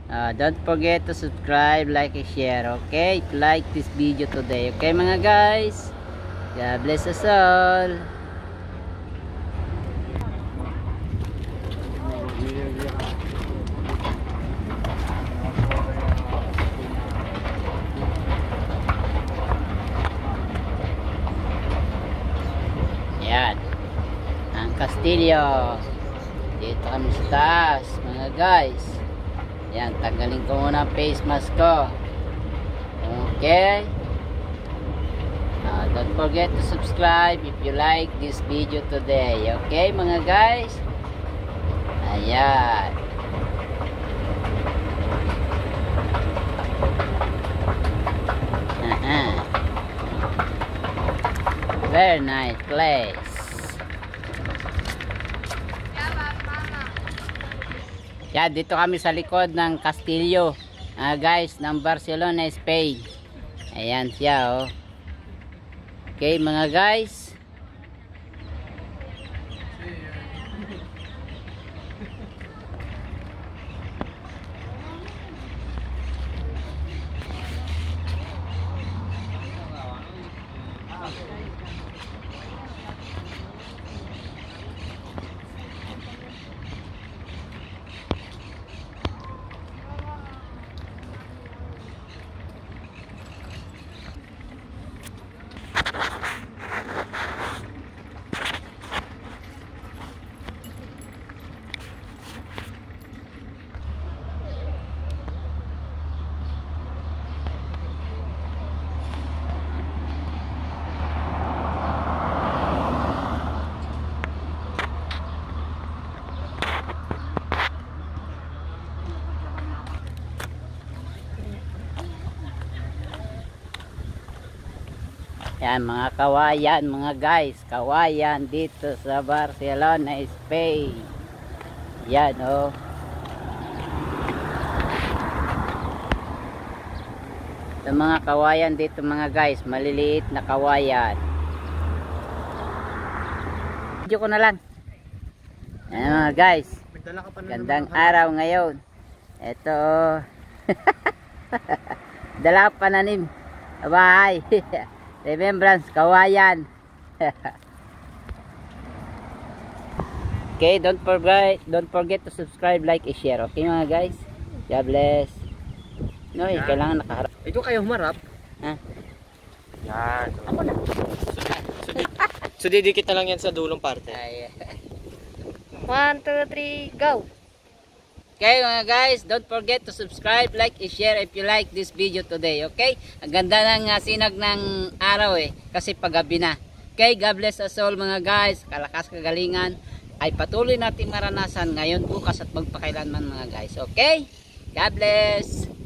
Don't forget to subscribe, like, and share. Okay, like this video today. Okay mga guys, God bless us all. Yan ang Castillo. Dito kami sa taas mga guys. Yan, tanggalin ko muna ang face mask ko. Okay, don't forget to subscribe if you like this video today. Okay mga guys. Ayan. Very nice place. Yan, dito kami sa likod ng Castillo, guys, ng Barcelona, Spain. Ayan siya, oh. Okay mga guys. Yan mga kawayan mga guys, kawayan dito sa Barcelona, Spain. Yan, oh. Sa mga kawayan dito mga guys, maliliit na kawayan. Video ko na lang. Yan mga guys, gandang araw ngayon. Ito dala ka pananim. Bye. Remembrance, kawayan. Okay, don't forget to subscribe, like, and share. Okay mga guys, God bless. No, kailangan nakaharap. Ito kayo humarap. Ha? Yan. Ako na. So didikit na lang yan sa dulong parte. 1, 2, 3, go! Okay mga guys, don't forget to subscribe, like, and share if you like this video today. Okay? Ang ganda ng sinag ng araw kasi paggabi na. Okay, God bless us all mga guys. Kalakas kagalingan ay patuloy natin maranasan ngayon, bukas at magpakailanman mga guys. Okay? God bless!